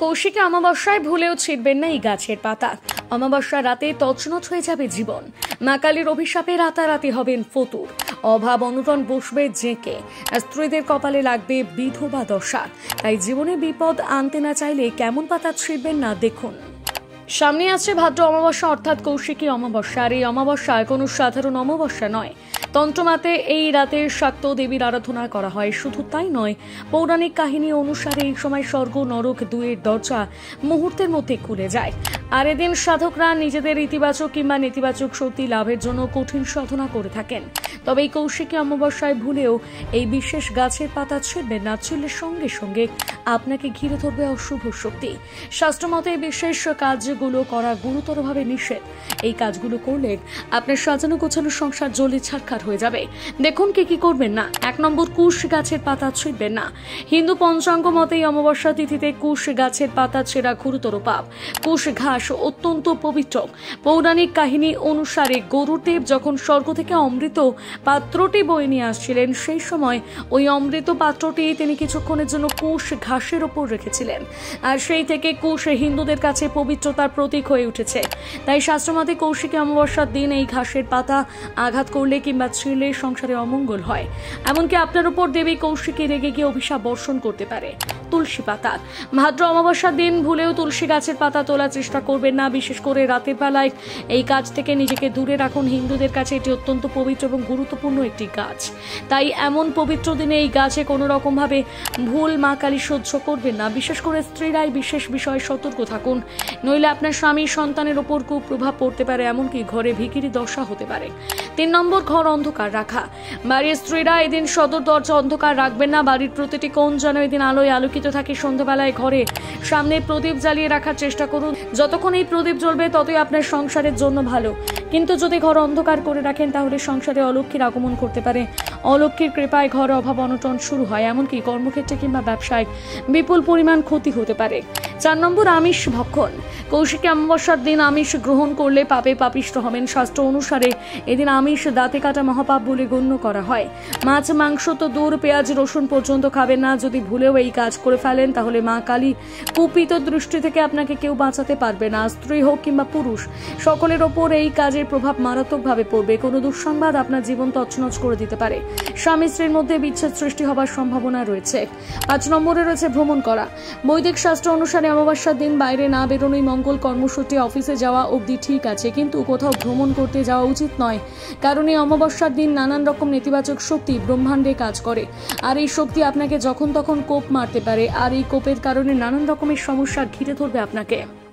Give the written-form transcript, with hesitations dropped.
কৌশিকী অমাবস্যায় ভুলেও ছিঁড়বেন না এই গাছের পাতা। অমাবস্যা রাতে তছনছ হয়ে যাবে জীবন। মা কালীর অভিশাপে রাতারাতি হবেন ফতুর। অভাব অনটন বসবে জেঁকে। স্ত্রীদের কপালে লাগবে বিধবা দশা। তাই জীবনে বিপদ আনতে না চাইলে কেমন পাতা ছিঁড়বেন না দেখুন। সামনে আছে ভাদ্র অমাবস্যা অর্থাৎ কৌশিকী অমাবস্যা। আর এই অমাবস্যায় কোনো সাধারণ অমাবস্যা নয়। তন্ত্রমাতে এই রাতে শাক্ত দেবীর আরাধনা করা হয়। শুধু তাই নয়, পৌরাণিক কাহিনী অনুসারে এই সময় স্বর্গ নরক দুয়ের দরজা মুহূর্তের মধ্যে খুলে যায়। আর এদিন সাধকরা নিজেদের ইতিবাচক কিংবা নেতিবাচক শক্তি লাভের জন্য কঠিন সাধনা করে থাকেন। তবে এই কৌশিকী অমাবস্যায় ভুলেও এই বিশেষ গাছের পাতা ছিঁড়বেন না। ছিঁড়লে সঙ্গে সঙ্গে আপনাকে ঘিরে ধরবে অশুভ শক্তি। শাস্ত্রমতে বিশেষ কাজগুলো করা গুরুতরভাবে নিষেধ। এই কাজগুলো করলে আপনার সাজানো গোছানো সংসার জ্বলে ছারখার হয়ে যাবে। দেখুন কি করবেন না। 1 নম্বর, কুশ গাছের পাতা ছিঁড়বেন না। হিন্দু পঞ্চাঙ্গ মতে এই অমাবস্যা তিথিতে কুশ গাছের পাতা ছেঁড়া গুরুতর পাপ। কুশ ঘাস অত্যন্ত পবিত্র। পৌরাণিক কাহিনী অনুসারে গরুদেব যখন স্বর্গ থেকে অমৃত পাত্রটি বয়ে নিয়ে আসছিলেন, সেই সময় ওই অমৃত পাত্রটি তিনি কিছুক্ষণের জন্য কুশ ঘাসের ওপর রেখেছিলেন। আর সেই থেকে কুশ হিন্দুদের কাছে পবিত্রতার প্রতীক হয়ে উঠেছে। তাই শাস্ত্রমতে কৌশিকী অমাবস্যার দিন এই ঘাসের পাতা আঘাত করলে কিংবা ছিঁড়লে সংসারে অমঙ্গল হয়। এমনকি আপনার উপর দেবী কৌশিকী রেগে গিয়ে অভিশাপ বর্ষণ করতে পারে। তুলসী পাতা। ভাদ্র অমাবস্যার দিন ভুলেও তুলসী গাছের পাতা তোলার চেষ্টা করবেন না। বিশেষ করে রাতের বেলায় এই কাজ থেকে নিজেকে দূরে রাখুন। হিন্দুদের কাছে এটি অত্যন্ত পবিত্র এবং গুরুত্বপূর্ণ একটি গাছ। তাই এমন পবিত্র দিনে এই গাছে কোনো রকম ভাবে ভুল মা কালী সহ্য করবেন না। বিশেষ করে স্ত্রীরাই বিশেষ বিষয়ে সতর্ক থাকুন, নইলে আপনার স্বামী সন্তানের ওপর কুপ্রভাব পড়তে পারে, এমনকি ঘরে ভিখিরি দশা হতে পারে। 3 নম্বর, ঘর অন্ধকার রাখা। বাড়ির স্ত্রীরা এদিন সদর দরজা অন্ধকার রাখবেন না। বাড়ির প্রতিটি কোণ যেন এদিন আলোয় আলোকিত থাকে। সন্ধ্যাবেলায় ঘরে সামনে প্রদীপ জ্বালিয়ে রাখার চেষ্টা করুন। যতক্ষণ এই প্রদীপ জ্বলবে ততই আপনার সংসারের জন্য ভালো। কিন্তু যদি ঘর অন্ধকার করে রাখেন তাহলে সংসারে অলক্ষ্মীর আগমন করতে পারে। অলক্ষ্মীর কৃপায় ঘরে অভাব অনটন শুরু হয়, এমনকি কর্মক্ষেত্রে কিংবা ব্যবসায় বিপুল পরিমাণ ক্ষতি হতে পারে। 4 নম্বর, আমিষ ভক্ষণ। কৌশিকী অমাবস্যার দিন আমিষ গ্রহণ করলে পাপে পাপিষ্ট হবেন। শাস্ত্র অনুসারে এদিন আমিষ দাঁতে কাটা মহাপাপ বলে গণ্য করা হয়। মাছ মাংস তো দূর, পেঁয়াজ রসুন পর্যন্ত খাবেন না। যদি ভুলেও এই কাজ করে ফেলেন তাহলে মা কালী কুপিত দৃষ্টি থেকে আপনাকে কেউ বাঁচাতে পারবে না। স্ত্রী হোক কিংবা পুরুষ, সকলের ওপর এই কাজের প্রভাব মারাত্মকভাবে পড়বে। কোনো দুঃসংবাদ আপনার জীবন তছনছ করে দিতে পারে। স্বামী স্ত্রীর মধ্যে বিচ্ছেদ সৃষ্টি হবার সম্ভাবনা রয়েছে। 5 নম্বরে রয়েছে ভ্রমণ করা। বৈদিক শাস্ত্র অনুসারে অমাবস্যার দিন বাইরে না বেরোনোই মঙ্গল। কর্মসূত্রে অফিসে যাওয়া অবধি ঠিক আছে, কিন্তু কোথাও ভ্রমণ করতে যাওয়া উচিত নয়। কারণ এই অমাবস্যার দিন নানান রকম নেতিবাচক শক্তি ব্রহ্মাণ্ডে কাজ করে। আর এই শক্তি আপনাকে যখন তখন কোপ মারতে পারে। আর এই কোপের কারণে নানান রকমের সমস্যা ঘিরে ধরবে আপনাকে।